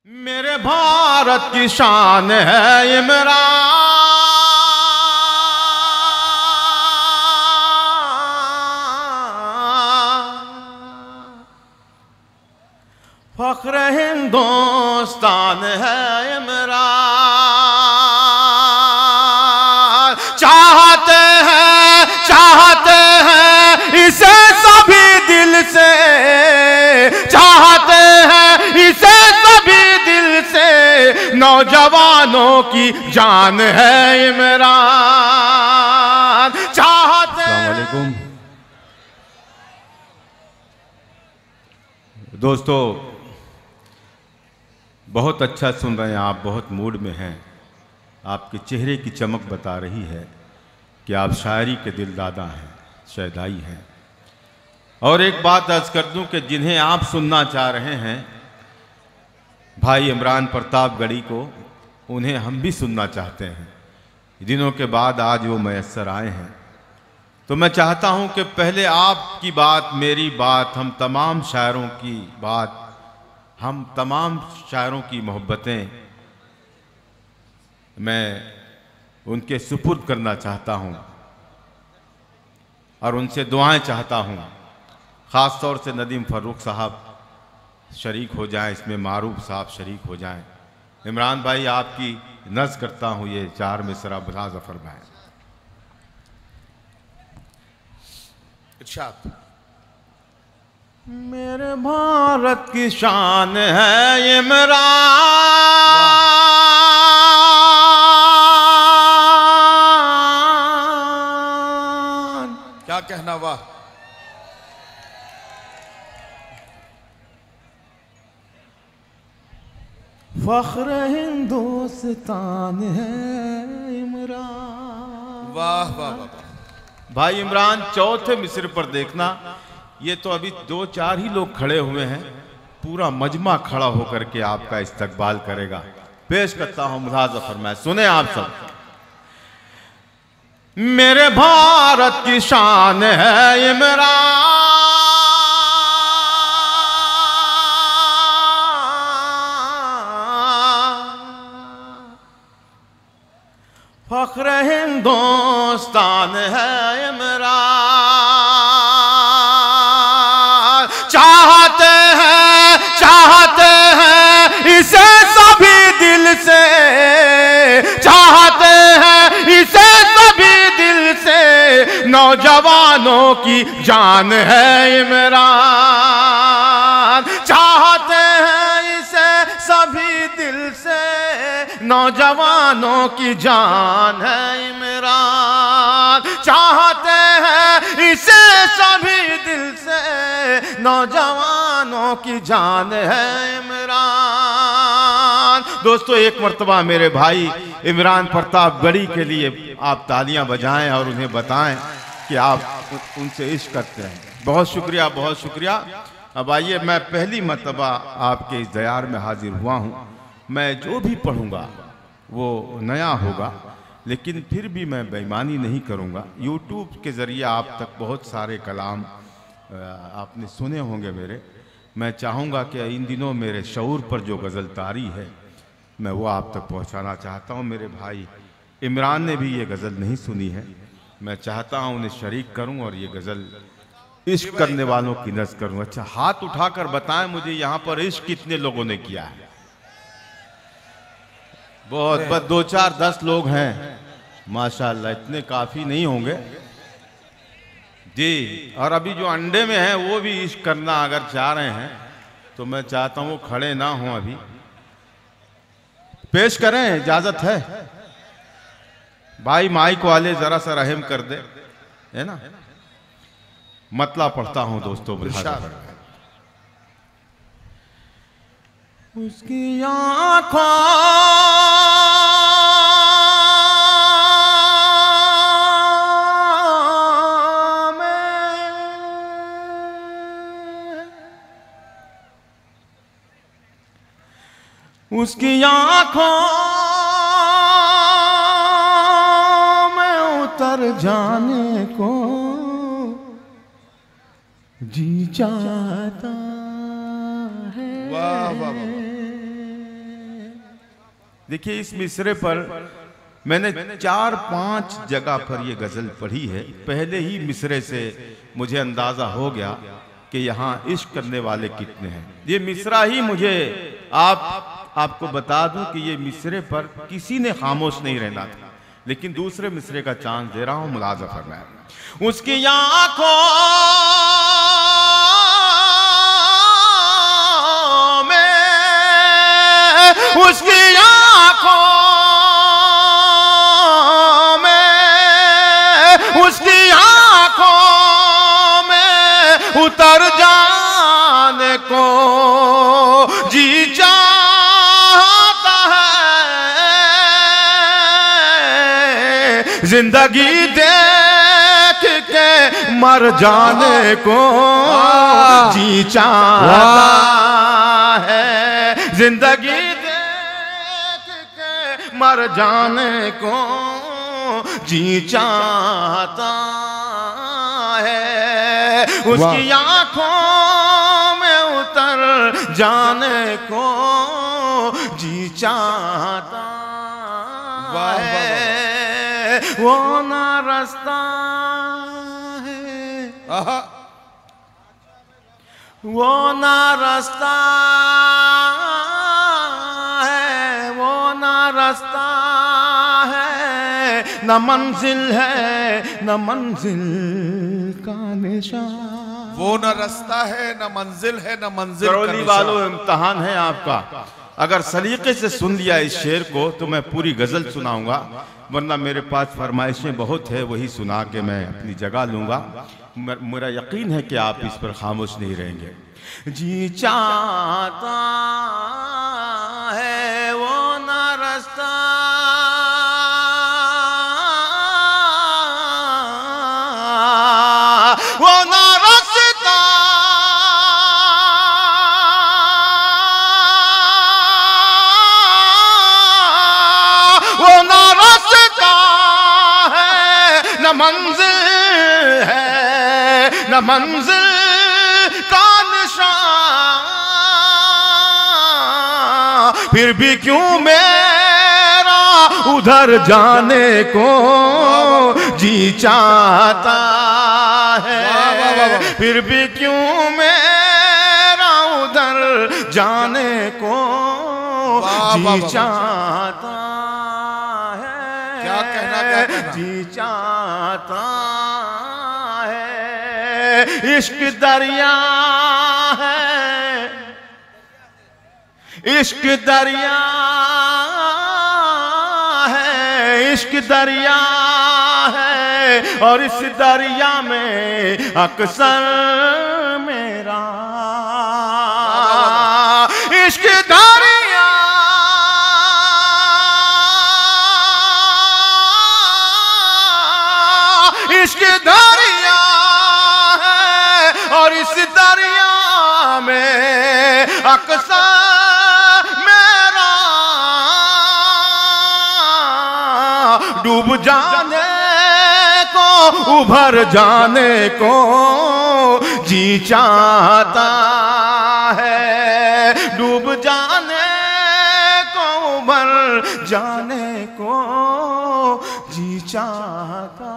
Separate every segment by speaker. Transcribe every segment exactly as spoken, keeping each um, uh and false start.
Speaker 1: मेरे भारत की शान है इमरान, फख्र हिंदुस्तान है इमरान। चाहते हैं चाहते हैं इसे सभी दिल से, चाहते हैं इसे सभी दिल से, नौजवानों की जान है इमरान। चाहते हैं। दोस्तों बहुत अच्छा सुन रहे हैं आप, बहुत मूड में हैं। आपके चेहरे की चमक बता रही है कि आप शायरी के दिलदादा हैं, शहदाई हैं। और एक बात अर्ज कर दूं कि जिन्हें आप सुनना चाह रहे हैं भाई इमरान प्रतापगढ़ी को, उन्हें हम भी सुनना चाहते हैं। दिनों के बाद आज वो मैसर आए हैं, तो मैं चाहता हूं कि पहले आपकी बात, मेरी बात, हम तमाम शायरों की बात, हम तमाम शायरों की मोहब्बतें मैं उनके सुपुर्द करना चाहता हूं और उनसे दुआएं चाहता हूं। ख़ास तौर से नदीम फ़ारूक साहब शरीक हो जाएं, इसमें मारूफ साहब शरीक हो जाएं। इमरान भाई आपकी नज़्म करता हूं, ये चार मिसरा मुलाज़ा फरमाएं। इरशाद। मेरे भारत की शान है इमरान।
Speaker 2: क्या कहना, वाह।
Speaker 1: फख्र हिंदुस्तान है इमरान।
Speaker 2: वाह वाह वाह।
Speaker 1: भाई इमरान चौथे मिसरे पर देखना, ये तो अभी दो चार ही लोग खड़े हुए हैं, पूरा मजमा खड़ा होकर के आपका इस्तकबाल करेगा। पेश करता हूं मुलाज़ा फरमाए, सुने आप सब। मेरे भारत की शान है इमरान, फख्र हिंदुस्तान है इमरान। चाहते हैं चाहते हैं इसे सभी दिल से, चाहते हैं इसे सभी दिल से, नौजवानों की जान है इमरान। चाहते हैं इसे सभी दिल से, नौजवानों की जान है इमरान। चाहते हैं इसे सभी दिल से, नौजवानों की जान है इमरान। दोस्तों एक मर्तबा मेरे भाई इमरान प्रतापगढ़ी के लिए आप तालियां बजाएं और उन्हें बताएं कि आप उनसे इश्क करते हैं। बहुत शुक्रिया, बहुत शुक्रिया। अब आइए, मैं पहली मर्तबा आपके इस दयार में हाजिर हुआ हूँ। मैं जो भी पढ़ूंगा वो नया होगा, लेकिन फिर भी मैं बेईमानी नहीं करूंगा। यूट्यूब के ज़रिए आप तक बहुत सारे कलाम आपने सुने होंगे मेरे। मैं चाहूँगा कि इन दिनों मेरे शऊर पर जो गज़ल तारी है मैं वो आप तक पहुँचाना चाहता हूँ। मेरे भाई इमरान ने भी ये गज़ल नहीं सुनी है, मैं चाहता हूँ उन्हें शरीक करूँ और ये गज़ल इश्क करने वालों की नज़्म करूँ। अच्छा, हाथ उठाकर बताएं मुझे यहाँ पर इश्क कितने लोगों ने किया है। बहुत बस दो चार दस लोग हैं माशाल्लाह, इतने काफ़ी नहीं होंगे जी। और अभी जो अंडे में हैं वो भी इश्क करना अगर चाह रहे हैं तो मैं चाहता हूँ वो खड़े ना हों, अभी पेश करें, इजाज़त है भाई। माइक वाले ज़रा सा रहम कर दे, है ना। मतला पढ़ता हूँ दोस्तों। उसकी आँखों में उसकी आँखों में उतर जाने को जी चाहता है।
Speaker 2: वाह वाह वाह।
Speaker 1: देखिए इस मिसरे पर मैंने चार पांच जगह पर ये गजल पढ़ी है। पहले ही मिसरे से मुझे अंदाजा हो गया कि यहाँ इश्क करने वाले कितने हैं। ये मिसरा ही मुझे आप आपको बता दूं कि ये मिसरे पर किसी ने खामोश नहीं रहना था, लेकिन दूसरे मिसरे का चांस दे रहा हूं, मुलाजा फरमाया। उसकी आंखों में, उसकी आंखों में, उसकी आंखों में उतर जाने को जी चाहता है, जिंदगी देख के मर जाने को जी चाहता है, जिंदगी देख के मर जाने को जी चाहता है, उसकी आंखों में उतर जाने को जी चाहता है, वो ना रास्ता है, वो ना रास्ता है, वो ना रास्ता है, न मंजिल है न मंजिल का निशान।
Speaker 2: वो न रास्ता है न मंजिल है न मंजिल का
Speaker 1: करौली वालों इम्तिहान है आपका। अगर सलीके से सुन लिया इस शेर को तो मैं पूरी गजल सुनाऊंगा, वरना मेरे पास फरमाइशें बहुत है, वही सुना के मैं अपनी जगह लूंगा। मेरा यकीन है कि आप इस पर खामोश नहीं रहेंगे। जी चाहता है वो ना रास्ता, वो ना रास्ता, वो ना रास्ता है, न मंजिल है न मंजिल का निशान। फिर भी क्यों मेरा उधर जाने को जी चाहता है, फिर भी क्यों मेरा उधर जाने को जी चाहता है,
Speaker 2: क्या कहना क्या कहना?
Speaker 1: जी चाहता है। इश्क दरिया है, इश्क दरिया है, इश्क दरिया है, और इस दरिया में अक्सर मेरा इश्क दरिया, इश्क दरिया है, और इस दरिया में अक्सर मेरा डूब जाने को, उभर जाने को जी चाहता है, डूब जाने को, उभर जाने को जी चाहता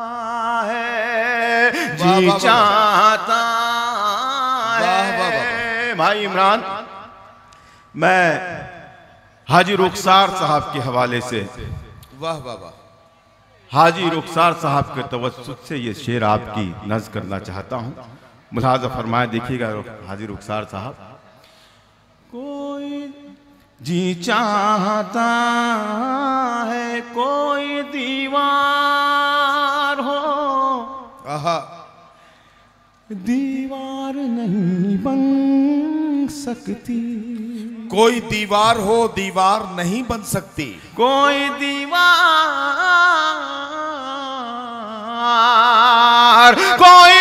Speaker 1: है, जी चाहता है। भाई इमरान, मैं हाजी रुखसार साहब के हवाले से,
Speaker 2: वाह वाह वाह,
Speaker 1: हाजी रुखसार साहब के तवस्सुत से ये शेर आपकी नज़्म करना चाहता हूँ। मुलाज़ा फरमाए, देखिएगा हाजी रुखसार साहब। कोई जी चाहता है कोई दीवार हो,
Speaker 2: आहा,
Speaker 1: दीवार नहीं बन सकती,
Speaker 2: कोई दीवार हो दीवार नहीं बन सकती,
Speaker 1: कोई दीवार, कोई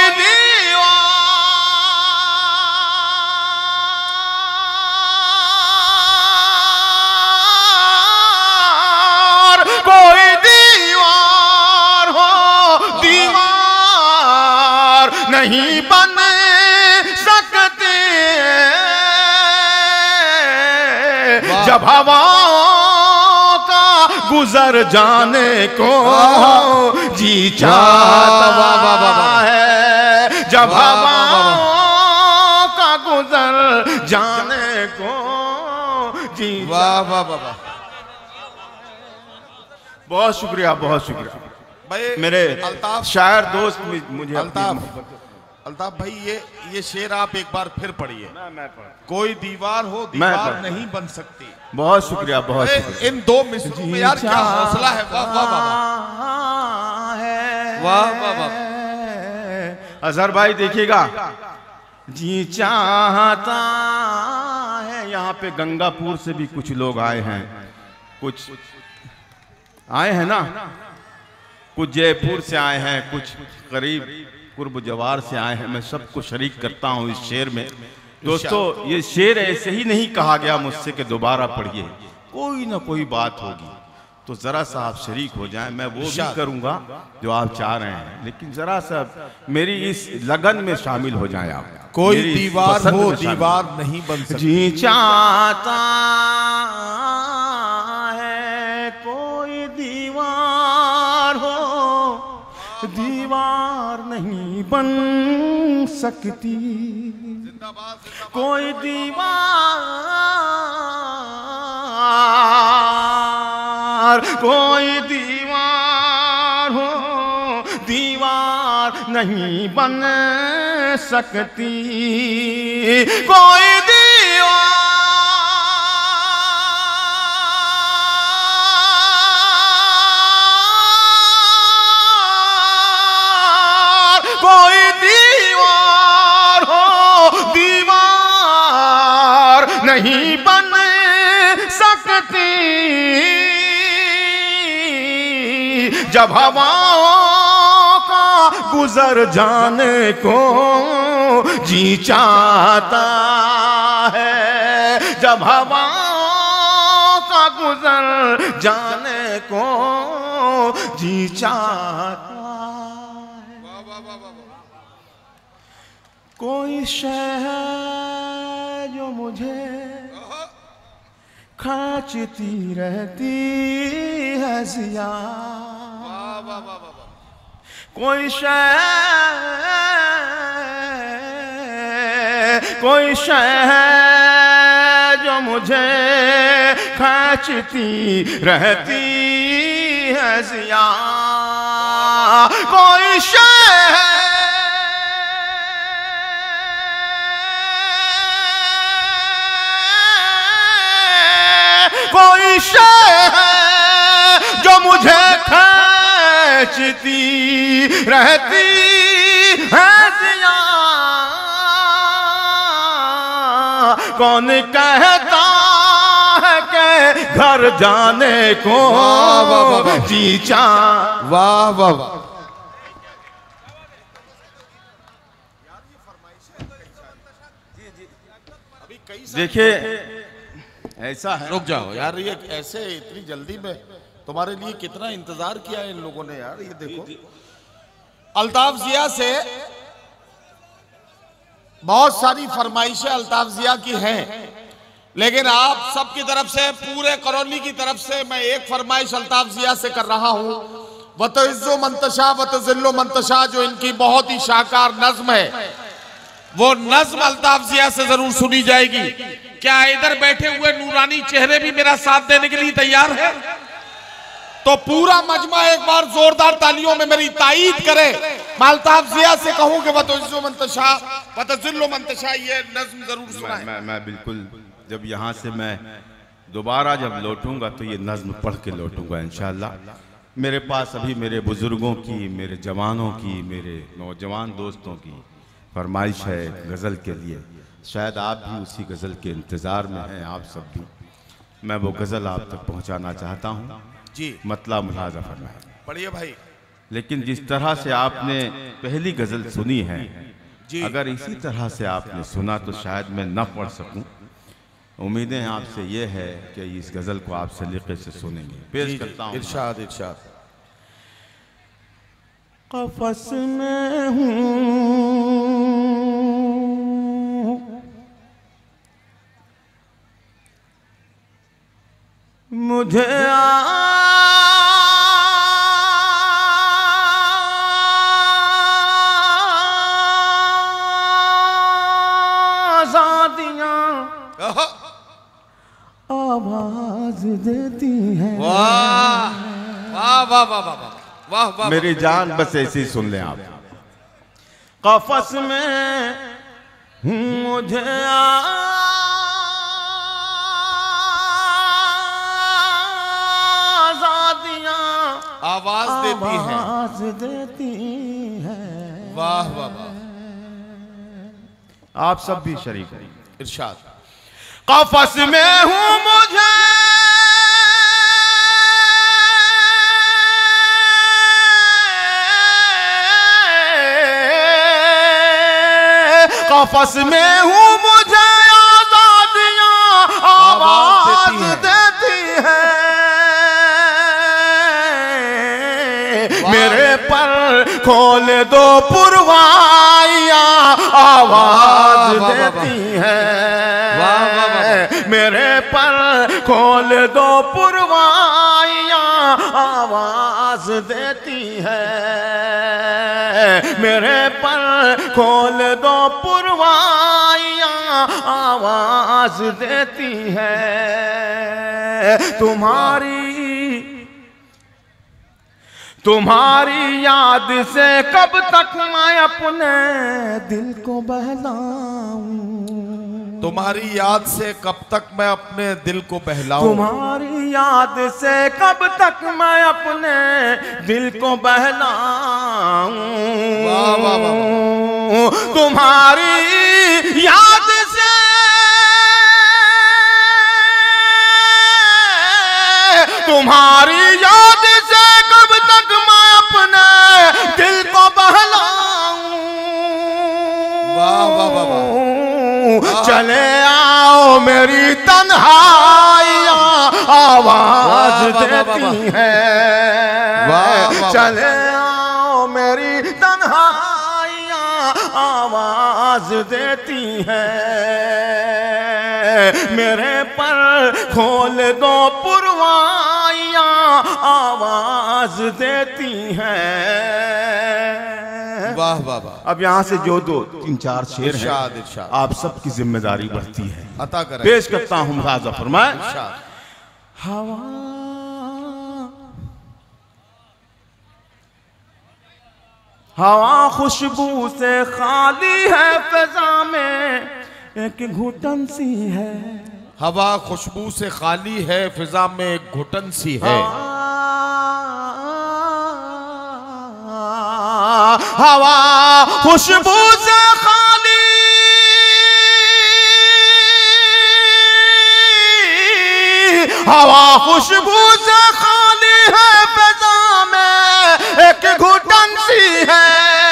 Speaker 1: दीवार, कोई दीवार हो दीवार नहीं बन सकती, जब हवाओं गुजर जाने को जी चाहता है, जब हवाओं का गुजर जाने को जी।
Speaker 2: वाह वाह वाह वाह,
Speaker 1: बहुत शुक्रिया, बहुत शुक्रिया
Speaker 2: भाई
Speaker 1: मेरे
Speaker 2: अल्ताफ
Speaker 1: शायर दोस्त मुझे।
Speaker 2: अल्ताफ अल्ताफ भाई ये ये शेर आप एक बार फिर पढ़िए। कोई दीवार हो दीवार नहीं बन सकती।
Speaker 1: बहुत शुक्रिया, बहुत शुक्रिया।
Speaker 2: इन दो मिसरों में यार क्या हौसला है। वाह वाह वाह वाह वाह।
Speaker 1: अजहर भाई देखिएगा, जी चाहता है। यहाँ पे गंगापुर से भी कुछ लोग आए हैं, कुछ आए हैं ना, कुछ जयपुर से आए हैं, कुछ करीब कुर्ब जवार से आए हैं। मैं सबको शरीक करता हूँ इस शेर में। दोस्तों ये शेर ऐसे ही नहीं कहा गया मुझसे कि दोबारा पढ़िए, कोई ना कोई बात होगी तो जरा सा आप शरीक हो जाएं। मैं वो भी करूंगा जो आप चाह रहे हैं, लेकिन जरा सा मेरी इस लगन में शामिल हो जाएं आप।
Speaker 2: कोई दीवार हो दीवार नहीं बन सकती।
Speaker 1: जी चाहता है कोई दीवार हो दीवार नहीं बन सकती, कोई दीवार कोई दीवार हो दीवार नहीं बन सकती, कोई दीवार कोई दीवार हो दीवार नहीं बन सकती, जब हवाओं का गुजर जाने को जी चाहता है, जब हवाओं का गुजर जाने को जी चाहता। कोई शय जो मुझे खींचती रहती है जिया, कोई शय कोई शय जो मुझे खींचती रहती है जिया, कोई शय कोई शय जो मुझे खींचती रहती है जिया, कौन कहता है कि घर जाने को जी चाह।
Speaker 2: वाह वाह वाह।
Speaker 1: देखिए ऐसा है,
Speaker 2: रुक जाओ यार, ये ऐसे इतनी जल्दी में तुम्हारे लिए कितना इंतजार किया इन लोगों ने यार। ये देखो अल्ताफ जिया से बहुत सारी फरमाइशें अल्ताफ जिया की हैं, लेकिन आप सबकी तरफ से, पूरे कॉलोनी की तरफ से मैं एक फरमाइश अल्ताफ जिया से कर रहा हूं। वतइज़्ज़ो मंतशा वतज़िल्लु मंतशा, जो इनकी बहुत ही शानदार नज्म है, वो नज्म अल्ताफ जिया से जरूर सुनी जाएगी। क्या इधर बैठे हुए नूरानी चेहरे भी मेरा साथ देने के लिए तैयार है? तो पूरा मजमा एक बार जोरदार तालियों में मेरी ताईद करे। मैं अल्ताफ जिया से कहूं कि वतइज़्ज़ो मंतशा वतज़िल्लु मंतशा, ये नज्म जरूर सुनाएं।
Speaker 1: मैं, मैं बिल्कुल, जब यहाँ से मैं दोबारा जब लौटूंगा तो ये नज्म पढ़ के लौटूंगा इंशाअल्लाह। मेरे पास अभी मेरे बुजुर्गों की, मेरे जवानों की, मेरे नौजवान दोस्तों की फरमाइश है गज़ल के लिए। शायद आप भी उसी गज़ल के इंतज़ार में हैं, आप सब भी। मैं वो गज़ल आप तक पहुंचाना चाहता हूं
Speaker 2: जी।
Speaker 1: मतलब मुलाज़ा फरमाएं।
Speaker 2: पढ़िए भाई।
Speaker 1: लेकिन जिस तरह से आपने पहली गज़ल सुनी है
Speaker 2: जी,
Speaker 1: अगर इसी तरह से आपने सुना तो शायद मैं न पढ़ सकूं। उम्मीदें आपसे ये है कि इस गज़ल को आप सलीके से सुनेंगे। पेश करता हूँ।
Speaker 2: इरशाद इरशाद।
Speaker 1: क़फ़स में हूँ मुझे आवाज देती है।
Speaker 2: वाह वाह वाह वाह वाह वाह वाह।
Speaker 1: मेरी जान बस ऐसे ही सुन लें आप। कफस में मुझे आजादियां
Speaker 2: आवाज देती है।
Speaker 1: आवाज देती है।
Speaker 2: वाह वाह वाह।
Speaker 1: आप सब भी शरीक हैं।
Speaker 2: इरशाद।
Speaker 1: कफस में हूँ मुझे कफस में हूँ मुझे आजादियां आवाज देती है। मेरे पर खोल दो पुरवाइयां आवाज देती है। मेरे पर खोल दो पुरवाइयां आवाज देती है। मेरे पर खोल दो पुरवाइयां आवाज देती है। तुम्हारी तुम्हारी याद से कब तक मैं अपने दिल को बहलाऊं।
Speaker 2: तुम्हारी याद से कब तक मैं अपने दिल को बहलाऊं।
Speaker 1: तुम्हारी याद से कब तक मैं अपने दिल को बहलाऊं।
Speaker 2: वाह वाह वाह।
Speaker 1: तुम्हारी याद से तुम्हारी याद से कब तक मैं अपने दिल को बहलाऊं।
Speaker 2: वाह वाह वाह वाह।
Speaker 1: चले आओ मेरी तन्हाइयां आवाज देती है। चले आओ मेरी तन्हाइयां आवाज देती है। मेरे पर खोल दो पुरवाइयां आवाज देती है।
Speaker 2: वाह वाह वाह।
Speaker 1: अब यहाँ से जो दो तीन चार शेर
Speaker 2: इरशाद,
Speaker 1: हैं
Speaker 2: इरशाद।
Speaker 1: आप सबकी जिम्मेदारी बढ़ती है।
Speaker 2: अता करें।
Speaker 1: पेश करता हूँ मुलाजा फरमाए।
Speaker 2: इरशाद।
Speaker 1: हवा हवा खुशबू से खाली है फिजा में एक घुटन सी है।
Speaker 2: हवा खुशबू से खाली है फिजा में एक घुटन सी है।
Speaker 1: हवा खुशबू से खाली हवा खुशबू से खाली है फिजा में एक घुटन सी है।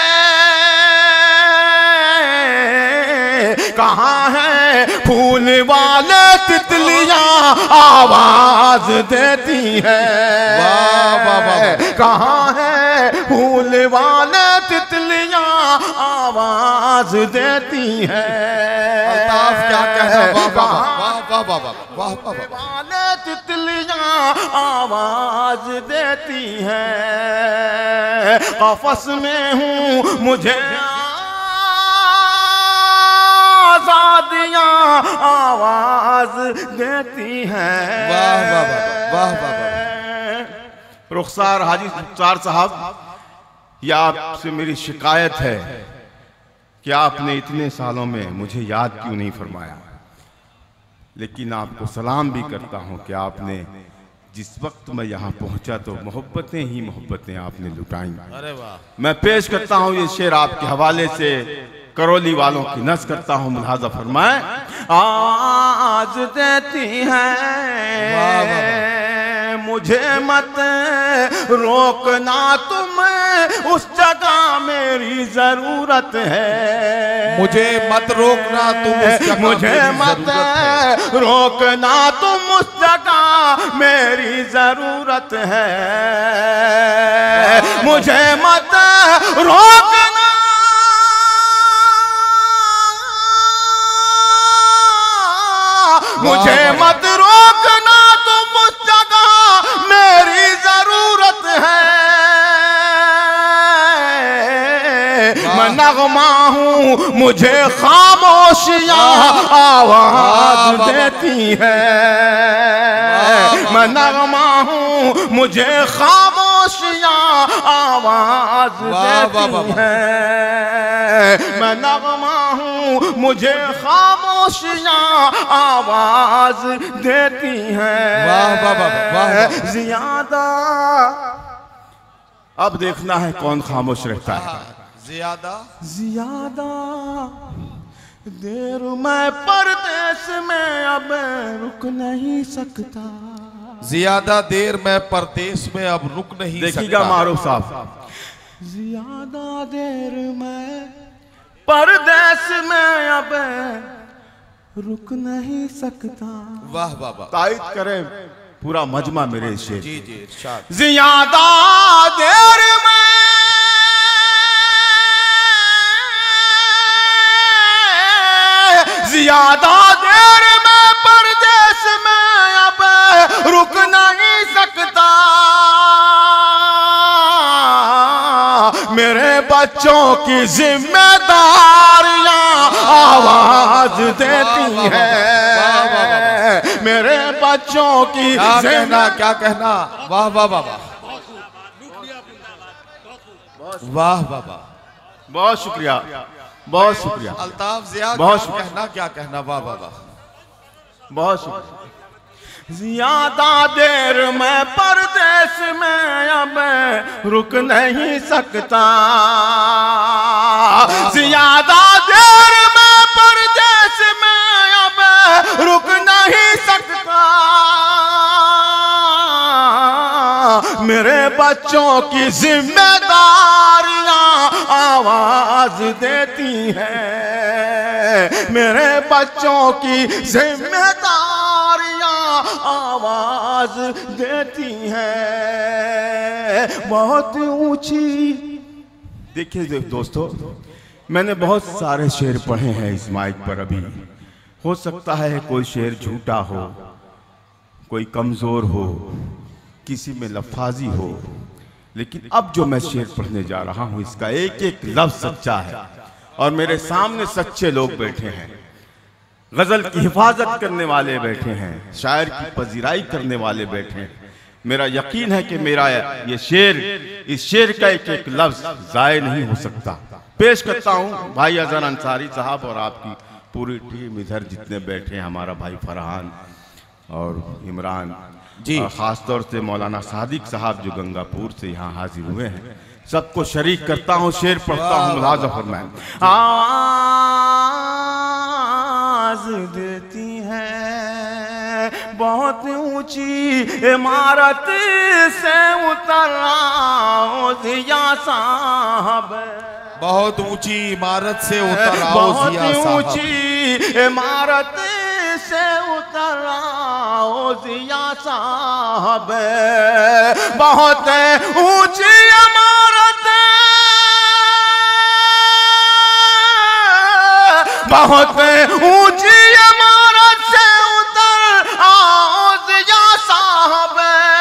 Speaker 1: कहाँ है फूल वाले तितलियां आवाज देती है।
Speaker 2: वाह वाह वाह।
Speaker 1: कहाँ है फूल वाले तितलियां आवाज देती है।
Speaker 2: अल्ताफ क्या कहना। वाह वाह वाह वाह वाह वाह वाह वाह।
Speaker 1: वाले तितलियां आवाज देती है। कफस में हूँ मुझे आजादियां आवाज देती हैं।
Speaker 2: वाह वाह वाह वाह वाह वाह।
Speaker 1: रुखसार हाजी मुख्तार साहब, यह आपसे मेरी शिकायत है कि आपने इतने सालों में मुझे याद क्यों नहीं फरमाया। लेकिन आपको सलाम भी करता हूं कि आपने जिस वक्त मैं यहाँ पहुंचा तो मोहब्बतें ही मोहब्बतें आपने लुटाई।
Speaker 2: अरे वाह।
Speaker 1: मैं पेश करता हूँ ये शेर आपके हवाले से, करौली वालों की नज़ करता हूँ, मुलाजा फरमाए। आज देती है मुझे मत रोकना तुम उस जगह मेरी जरूरत है।
Speaker 2: मुझे मत रोकना तुम उस जगह
Speaker 1: मुझे मत रोकना तुम उस जगह मेरी जरूरत है। मुझे मत रोकना मुझे मत रोकना तुम उस जगह मेरी जरूरत है। मैं नगमा हूँ हूँ मुझे खामोशियाँ आवाज देती है। मैं नगमा हूँ मुझे खामोशियाँ आवाज देती है। मैं नगमा हूँ मुझे खामोशियाँ आवाज देती हैं।
Speaker 2: वाह वाह वाह वाह।
Speaker 1: ज़ियादा अब देखना है कौन खामोश रहता है।
Speaker 2: ज़ियादा
Speaker 1: ज़ियादा देर मैं परदेश में अब रुक नहीं सकता।
Speaker 2: ज़ियादा देर मैं परदेश में अब रुक नहीं सकता।
Speaker 1: देखिएगा मारूफ साहब, ज़्यादा देर मैं परदेश में अब रुक नहीं सकता।
Speaker 2: वाह वाह वाह।
Speaker 1: तायद करें पूरा मजमा मेरे शेर।
Speaker 2: जी जी इरशाद।
Speaker 1: ज़्यादा देर में ज़्यादा देर में परदेश में अब रुक नहीं सकता। मेरे बच्चों की जिम्मेदारियां आवाज देती है। मेरे बच्चों की
Speaker 2: क्या कहना क्या कहना। वाह वाह वाह वाह वाह वाह वाह।
Speaker 1: बहुत शुक्रिया बहुत शुक्रिया
Speaker 2: अल्ताफ ज़िया।
Speaker 1: बहुत
Speaker 2: क्या कहना क्या कहना। वाह वाह वाह।
Speaker 1: बहुत शुक्रिया। ज़्यादा देर मैं परदेश में अब रुक नहीं सकता। ज़्यादा देर मैं परदेश में अब रुक नहीं सकता। मेरे बच्चों की जिम्मेदारियां आवाज देती हैं। मेरे बच्चों की जिम्मेदारियां आवाज देती हैं। बहुत ऊंची। देखिए दोस्तों, मैंने बहुत सारे शेर पढ़े हैं इस माइक पर। अभी हो सकता है कोई शेर झूठा हो, कोई कमजोर हो, किसी में लफाजी हो, लेकिन अब जो मैं शेर पढ़ने जा रहा हूं इसका एक एक लफ्ज सच्चा है। और मेरे सामने सच्चे लोग बैठे हैं, गजल की हिफाजत करने वाले बैठे हैं, शायर की पजीराई करने वाले बैठे हैं। मेरा यकीन है कि मेरा ये शेर, इस शेर का एक एक लफ्ज जाये नहीं हो सकता। पेश करता हूं भाई अजहर अंसारी साहब और आपकी पूरी टीम, इधर जितने बैठे हैं, हमारा भाई फरहान और इमरान जी, खास तौर से मौलाना सादिक साहब जो गंगापुर से यहाँ हाजिर हुए हैं, सबको शरीक करता हूँ। शेर पढ़ता हूँ। मुलाजा फरमाएं। आवाज देती है बहुत ऊंची इमारत से उतर आओ ज़िया साहब।
Speaker 2: बहुत ऊंची इमारत से उतर आओ ज़िया साहब।
Speaker 1: बहुत ऊंची इमारत से उतर आओ ज़िया साहब। बहुत ऊंची इमारत, बहुत ऊंची इमारत से उतर आओ ज़िया साहब।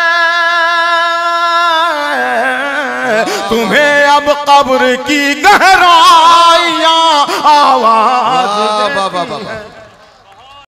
Speaker 1: तुम्हें अब कब्र की गहराइयां आवाज